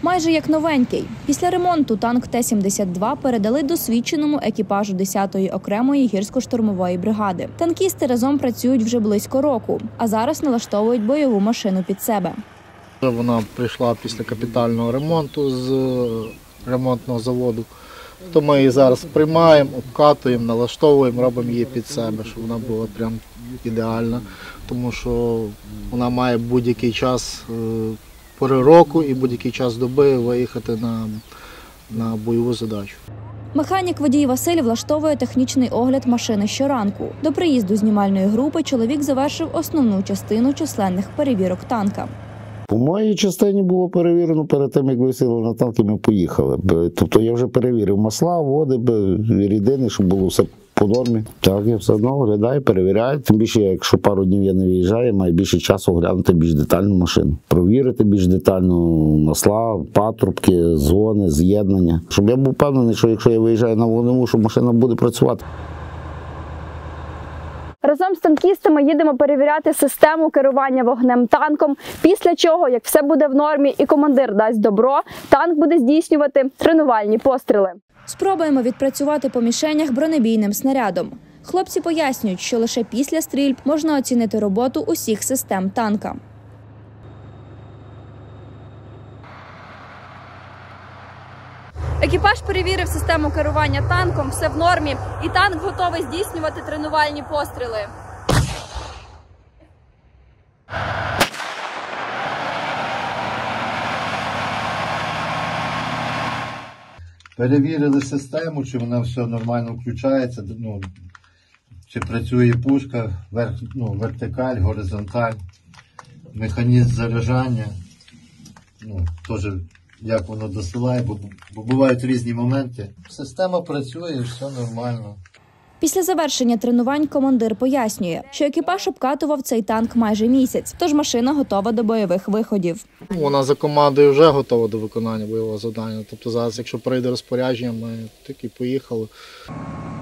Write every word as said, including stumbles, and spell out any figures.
Майже як новенький. Після ремонту танк Т сімдесят два передали досвідченому екіпажу десятої окремої гірсько-штурмової бригади. Танкісти разом працюють вже близько року, а зараз налаштовують бойову машину під себе. Вона прийшла після капітального ремонту з ремонтного заводу. То ми її зараз приймаємо, обкатуємо, налаштовуємо, робимо її під себе, щоб вона була прям ідеальна. Тому що вона має будь-який час пори року і будь-який час доби виїхати на, на бойову задачу. Механік водій Василь влаштовує технічний огляд машини щоранку. До приїзду знімальної групи чоловік завершив основну частину численних перевірок танка. У моїй частині було перевірено перед тим, як висіли на танки, ми поїхали. Тобто я вже перевірив масла, води, рідини, щоб було все по нормі. Так, я все одно оглядаю, перевіряю. Тим більше, якщо пару днів я не виїжджаю, я маю більше часу оглянути більш детальну машину. Провірити більш детально масла, патрубки, зони, з'єднання. Щоб я був впевнений, що якщо я виїжджаю на вогневу, що машина буде працювати. Разом з танкістами їдемо перевіряти систему керування вогнем танком, після чого, як все буде в нормі і командир дасть добро, танк буде здійснювати тренувальні постріли. Спробуємо відпрацювати по мішенях бронебійним снарядом. Хлопці пояснюють, що лише після стрільб можна оцінити роботу усіх систем танка. Екіпаж перевірив систему керування танком, все в нормі, і танк готовий здійснювати тренувальні постріли. Перевірили систему, чи вона все нормально включається, ну, чи працює пушка, верх, ну, вертикаль, горизонталь, механізм заряджання, ну, теж як воно досилає, бо, бо бувають різні моменти. Система працює, все нормально. Після завершення тренувань командир пояснює, що екіпаж обкатував цей танк майже місяць, тож машина готова до бойових виходів. Вона за командою вже готова до виконання бойового завдання. Тобто зараз, якщо прийде розпорядження, ми таки поїхали.